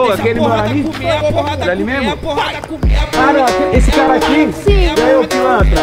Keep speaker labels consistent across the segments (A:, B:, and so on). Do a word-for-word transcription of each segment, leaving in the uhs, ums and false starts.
A: Pô, aquele mano ali?
B: Porrada
A: ali mesmo?
B: Porrada comer,
A: Cara, esse cara aqui? Sim. E aí, ô pilantra?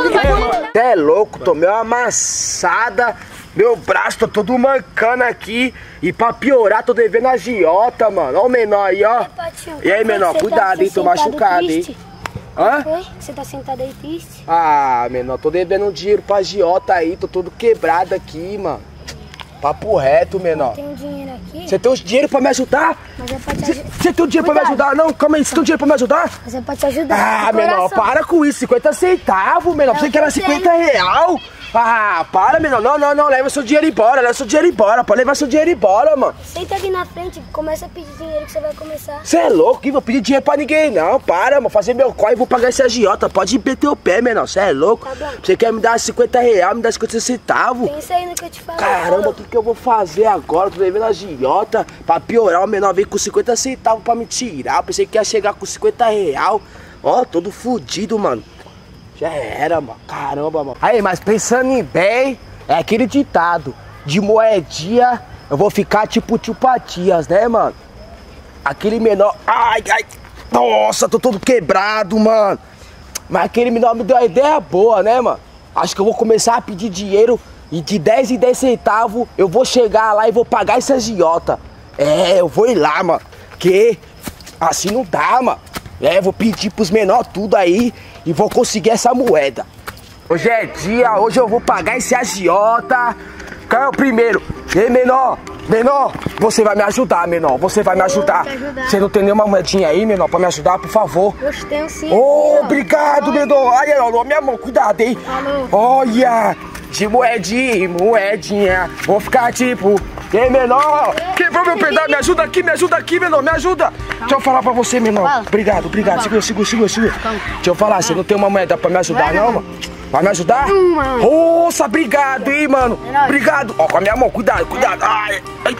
C: Você é louco, tomei uma amassada. Meu braço tá todo mancando aqui. E pra piorar, tô devendo a agiota, mano. Ó o menor aí, ó. E aí, menor, cuidado, hein? Tô machucado, hein? Hã?
D: Foi? Você tá sentado aí triste?
C: Ah, menor, tô devendo um dinheiro pra agiota aí. Tô todo quebrado aqui, mano. Papo reto, menor.
D: Tem um dinheiro aqui?
C: Você tem os dinheiro pra me ajudar?
D: Mas é pra te ajudar.
C: Você tem o dinheiro pra me ajudar? Não, calma aí, você tem o dinheiro pra me ajudar?
D: Mas é pra te ajudar.
C: Ah, menor, para com isso, cinquenta centavos, menor. Você que era cinquenta real? Ah, para, menor. Não, não, não, leva seu dinheiro embora, leva seu dinheiro embora. Pode levar seu dinheiro embora, mano.
D: Senta aqui na frente, começa a pedir dinheiro que você vai começar.
C: Você é louco, que vou pedir dinheiro pra ninguém, não. Para, mano, fazer meu corre e vou pagar esse agiota. Pode meter o pé, menor. Você é louco?
D: Tá bom.
C: Você quer me dar cinquenta real, me dá cinquenta centavos?
D: Pensa aí no que eu te falei.
C: Caramba, o que, que eu vou fazer agora? Tô devendo a agiota. Pra piorar, o menor veio com cinquenta centavos pra me tirar. Eu pensei que ia chegar com cinquenta real. Ó, todo fudido, mano. Já era, mano. Caramba, mano. Aí, mas pensando em bem, é aquele ditado. De moedinha, eu vou ficar tipo tio Patias, né, mano? Aquele menor... Ai, ai. Nossa, tô todo quebrado, mano. Mas aquele menor me deu uma ideia boa, né, mano? Acho que eu vou começar a pedir dinheiro e de dez em dez centavos eu vou chegar lá e vou pagar esse agiota. É, eu vou ir lá, mano. Que assim não dá, mano. É, vou pedir pros menores tudo aí e vou conseguir essa moeda. Hoje é dia, hoje eu vou pagar esse agiota. Qual é o primeiro? Ei, menor, menor, você vai me ajudar, menor, você vai me ajudar. Você não tem nenhuma moedinha aí, menor, pra me ajudar, por favor?
D: Eu tenho sim.
C: Oh, obrigado, menor. Ai, ai, minha mão, cuidado, hein?
D: Falou.
C: Olha, de moedinha, moedinha, vou ficar tipo... Ei, menor, quebrou meu pedaço, me ajuda aqui, me ajuda aqui, menor, me ajuda. Deixa eu falar pra você, menor.
D: Fala.
C: Obrigado, obrigado, segura, segura, segura, segura. Deixa eu falar, você não tem uma moeda pra me ajudar,
D: Vai,
C: não,
D: mano.
C: mano? Vai me ajudar?
D: Hum, mano.
C: Nossa, obrigado, hein, mano. Obrigado. Ó, com a minha mão, cuidado, cuidado. Ai, ai.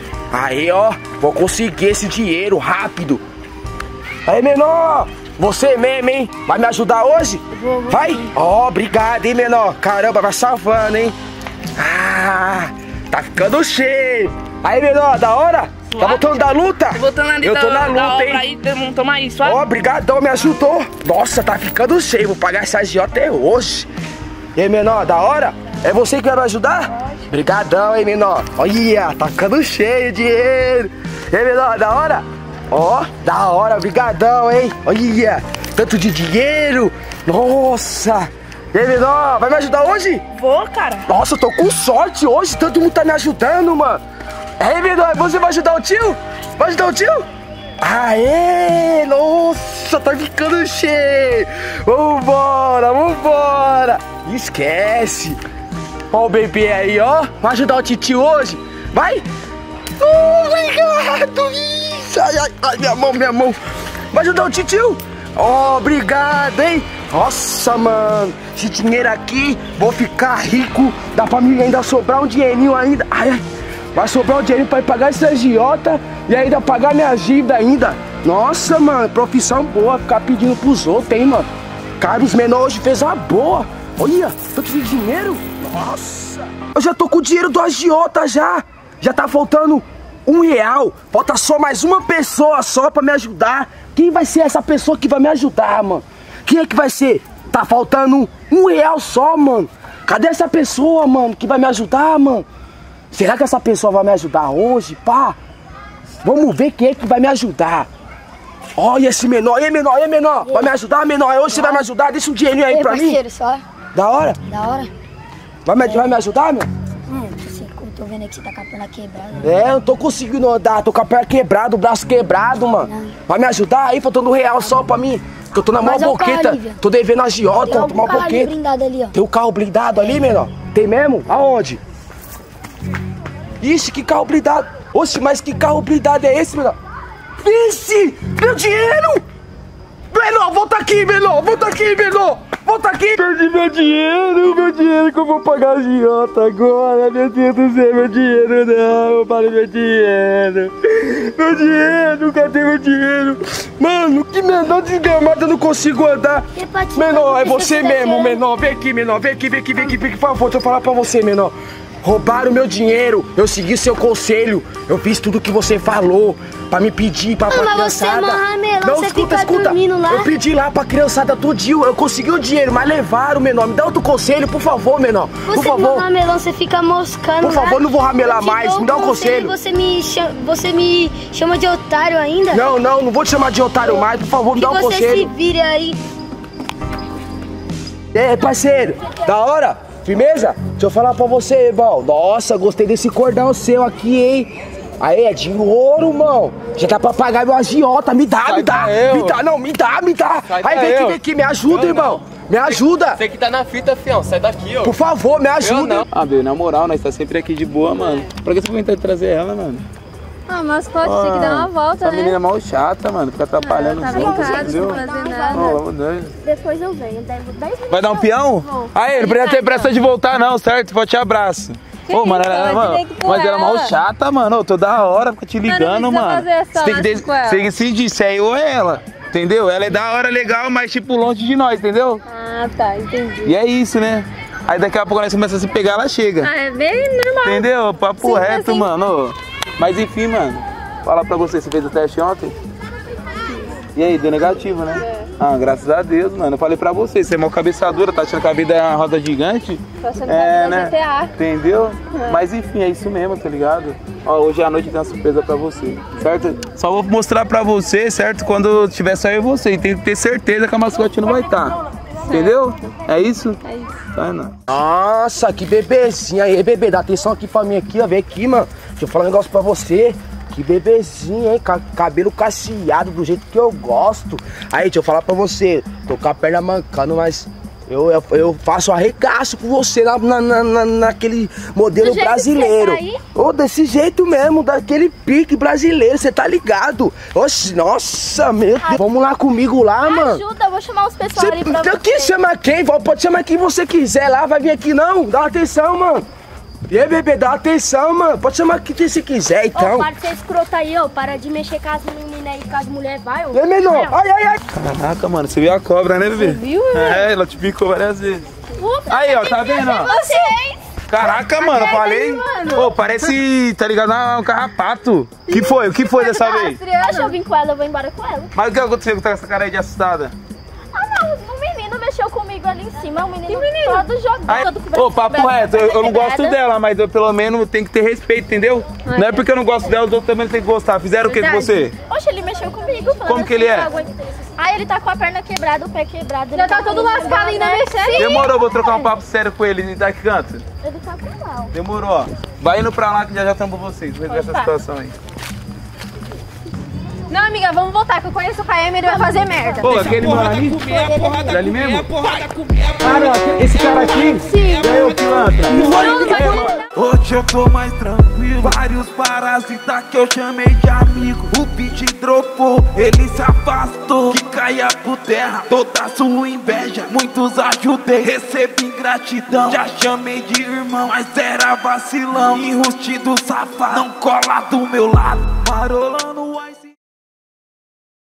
C: Aí, ó, vou conseguir esse dinheiro rápido. Aí, menor, você mesmo, hein? Vai me ajudar hoje?
D: Vou, vou.
C: Vai? Ó, obrigado, hein, menor. Caramba, vai salvando, hein? Ah, tá ficando cheio. Aí, menor, da hora? Tá voltando da luta?
B: Tô voltando ali
C: Eu tô
B: da,
C: na
B: da
C: luta,
B: obra
C: hein?
B: aí, toma aí, suave.
C: Ó, obrigadão, me ajudou. Nossa, tá ficando cheio. Vou pagar esse agiota até hoje. E aí, menor, da hora? É você que vai me ajudar? Obrigadão, hein, menor. Olha, tá ficando cheio de dinheiro. E aí, menor, da hora? Ó, da hora, obrigadão, hein? Olha, tanto de dinheiro. Nossa. E aí, menor, vai me ajudar hoje?
B: Vou, cara.
C: Nossa, eu tô com sorte hoje. Todo mundo tá me ajudando, mano. E aí, menor, você vai ajudar o tio? Vai ajudar o tio? Aê, nossa, tá ficando cheio. Vambora, vambora. Esquece. Ó o bebê aí, ó. Vai ajudar o titio hoje? Vai. Oh, obrigado. Isso. Ai, ai, ai, minha mão, minha mão. Vai ajudar o titio? Ó, oh, obrigado, hein. Nossa, mano. Esse dinheiro aqui, vou ficar rico. Dá pra mim ainda sobrar um dinheirinho ainda. Ai, ai. Vai sobrar um dinheirinho pra pagar esse agiota e ainda pagar minha dívida ainda. Nossa, mano, profissão boa, ficar pedindo pros outros, hein, mano. Cara, os menores hoje fez uma boa. Olha, tanto de dinheiro. Nossa. Eu já tô com o dinheiro do agiota já. Já tá faltando um real. Falta só mais uma pessoa só pra me ajudar. Quem vai ser essa pessoa que vai me ajudar, mano? Quem é que vai ser? Tá faltando um real só, mano. Cadê essa pessoa, mano, que vai me ajudar, mano? Será que essa pessoa vai me ajudar hoje, pá? Vamos ver quem é que vai me ajudar. Olha esse menor, aí menor, aí menor. Vai me ajudar, menor? Hoje você vai me ajudar? Deixa um dinheirinho aí
D: Ei,
C: pra
D: parceiro,
C: mim.
D: só.
C: Da hora?
D: Da hora.
C: Vai me, vai me ajudar, meu?
D: Hum, você, eu tô vendo aí que você tá com a perna quebrada.
C: É, eu não tô conseguindo andar. Tô com a perna quebrada, o braço quebrado, mano. Vai me ajudar aí? Faltando um real só pra mim. Que eu tô na maior
D: Mas é o carro
C: boqueta.
D: ali, velho.
C: Tô devendo a agiota,
D: Tem
C: tô na maior
D: um carro ali
C: boqueta.
D: blindado ali, ó.
C: Tem um carro blindado ali, menor? Tem mesmo? Aonde? Ixi, que carro blindado. Oxe, mas que carro blindado é esse, menor? Vixe, meu dinheiro! Menor, volta aqui, menor, volta aqui, menor! Volta aqui! Perdi meu dinheiro, meu dinheiro que eu vou pagar a agiota agora. Meu Deus do céu, meu dinheiro não, eu parei meu dinheiro. Meu dinheiro, cadê meu dinheiro? Mano, que menor desgramado, eu não consigo andar. Menor, é você mesmo, menor. Vem aqui, menor, vem aqui, vem aqui, vem aqui, vem aqui, por favor, deixa eu falar pra você, menor. roubaram meu dinheiro. Eu segui seu conselho. Eu fiz tudo que você falou pra me pedir pra, pra
D: mas
C: criançada.
D: você é marramelão,
C: Não,
D: você
C: escuta,
D: fica
C: escuta.
D: dormindo lá.
C: Eu pedi lá pra criançada tudinho. Eu consegui o dinheiro, mas levaram, menor. Me dá outro conselho, por favor, menor. Por
D: Você é
C: favor.
D: marramelão, você fica moscando
C: Por
D: lá.
C: favor, não vou ramelar
D: Eu te
C: mais,
D: dou
C: me dá um
D: e
C: conselho.
D: Você me, chama, você me chama de otário ainda?
C: Não, não, não vou te chamar de otário mais. Por favor, me
D: Que
C: dá um
D: você
C: conselho.
D: se vire aí.
C: É, parceiro, da hora? Firmeza? Deixa eu falar pra você, irmão. Nossa, gostei desse cordão seu aqui, hein? Aí, é de ouro, mano. Já dá pra pagar meu agiota. Me dá,
E: Sai
C: me dá.
E: daí,
C: Me dá, não, me dá, me dá.
E: Sai
C: Aí, vem
E: daí,
C: aqui,
E: ó.
C: vem aqui. Me ajuda,
E: Eu
C: irmão.
E: não.
C: Me ajuda.
E: Você que tá na fita, fião, sai daqui, ó.
C: Por favor, me ajuda.
E: não.
F: Ah, Bê, na moral, nós tá sempre aqui de boa, mano. Pra que você foi tentar trazer ela, mano?
G: Ah, mas pode ter que dar uma volta,
F: Essa
G: né?
F: menina é mal chata, mano. Fica atrapalhando
G: Tá
F: os outros,
G: brincado,
F: entendeu?
G: sem fazer nada.
F: Ô, vamos doido.
D: Depois eu venho, dez minutos.
F: Vai dar um peão? Aí, não precisa ter pressa de voltar, não, certo? Forte abraço. Ô, mano,
G: isso,
F: ela,
G: vai
F: mano,
G: ter que ir com
F: mas ela é mal
G: ela.
F: chata, mano. Ô, toda hora fica te
G: Mas não
F: ligando,
G: precisa
F: mano.
G: fazer essa
F: Você tem que,
G: laço
F: des-
G: com ela.
F: você tem que decidir se é eu ou ela. Entendeu? Ela é da hora, legal, mas tipo longe de nós, entendeu?
G: Ah, tá, entendi.
F: E é isso, né? Aí daqui a pouco nós começamos a se pegar, ela chega.
G: Ah, é bem normal.
F: Entendeu? Papo
G: Sim,
F: reto,
G: assim.
F: mano. Ô, mas enfim, mano. Falar pra você, você fez o teste ontem? E aí, deu negativo, né?
G: É.
F: Ah, graças a Deus, mano. Eu falei pra você, você é mal cabeçadura, tá achando que a vida é uma roda gigante.
G: Tô achando que
F: É,
G: a vida é
F: né?
G: G T A.
F: Entendeu? Mas enfim, é isso mesmo, tá ligado? Ó, hoje à noite tem uma surpresa pra você, certo? Só vou mostrar pra você, certo? Quando tiver só eu e você. E tem que ter certeza que a mascote não vai estar. Entendeu? É isso?
G: É isso.
F: Tá, não.
C: Nossa, que bebezinha. Aí, bebê, dá atenção aqui pra mim aqui, ó. Vem aqui, mano. Deixa eu falar um negócio pra você. Que bebezinha, hein? Ca- cabelo cacheado do jeito que eu gosto. Aí, deixa eu falar pra você. Tô com a perna mancando, mas eu, eu, eu faço arregaço com você na, na, na- na- naquele modelo
G: Do jeito que
C: brasileiro.
G: você tá aí?
C: Ô, desse jeito mesmo, daquele pique brasileiro, você tá ligado? Oxe, nossa, meu Deus. Vamos lá comigo lá, mano.
G: Ajuda, eu vou chamar os pessoal
C: Você
G: ali pra
C: eu que
G: você.
C: chama quem? Pode chamar quem você quiser lá, vai vir aqui não. Dá atenção, mano. E aí, bebê, dá atenção, mano. Pode chamar quem você quiser, então.
D: Ô, para de ser escroto aí, ó. Para de mexer com as meninas aí, com as mulheres, vai, ó.
C: Vem, menor. Ai, ai, ai.
F: Caraca, mano, você viu a cobra, né, bebê?
G: viu,
F: É, ela te picou várias vezes. Aí, ó, tá vendo, ó?
G: Vocês!
F: Caraca, mano, eu falei. Pô, parece, tá ligado, um carrapato. Que foi? O que foi dessa vez?
G: Deixa eu vir com ela, eu vou embora com ela.
F: Mas o que aconteceu que tá com essa cara aí de assustada?
G: Ah, não, o menino mexeu comigo ali em cima, o menino, todo jogado.
F: Aí,
G: todo coberto
F: ô,
G: de
F: papo
G: coberto,
F: reto, eu, eu não gosto
G: quebrada.
F: dela, mas eu pelo menos tenho que ter respeito, entendeu? Não é porque eu não gosto dela, os outros também têm que gostar. Fizeram o que com
G: Verdade.
F: você?
G: Oxe, ele mexeu comigo. falando
F: Como que ele
G: assim,
F: é?
G: eu aguento- Ah, ele tá com a perna quebrada, o pé quebrado.
D: Já
G: ele
D: tá todo lascado ainda
G: né?
D: mexendo.
F: Demorou, vou trocar um papo sério com ele, tá que canto?
G: Ele tá com mal.
F: Demorou, ó. Vai indo pra lá que já já estamos com vocês. Vou resolver essa
G: Pode
F: situação aí.
G: Não, amiga, vamos voltar, que eu conheço o Caema, ele vai fazer merda.
F: Pô, aquele mano ali?
B: Comer, a porrada
F: Ele ali
B: comer,
F: mesmo?
B: a porrada comer, a
A: Ah, não, esse cara aqui? Sim. E aí, ô pilantra?
H: Hoje eu tô mais tranquilo. Vários parasitas que eu chamei de amigo. O beat dropou, ele se afastou. Que caia por terra toda sua inveja. Muitos ajudei, recebi ingratidão. Já chamei de irmão, mas era vacilão. Enrustido safado, não cola do meu lado. Marolão